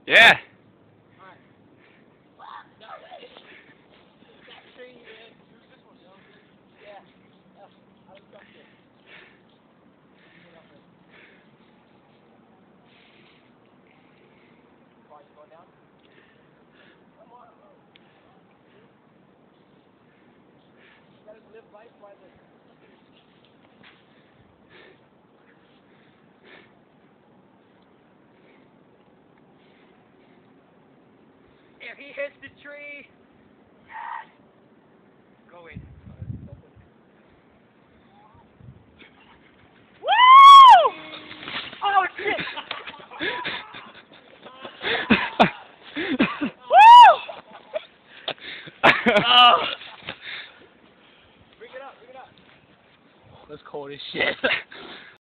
Yeah. Alright. No way. That tree, man. Who's this one, yo? Yeah. I was stuck here. Car, you going down? Come on, bro. You gotta live life by the... If he hits the tree, yes. Go in. Woo! Oh shit! Woo! Oh. Bring it up, bring it up. That's cold as shit.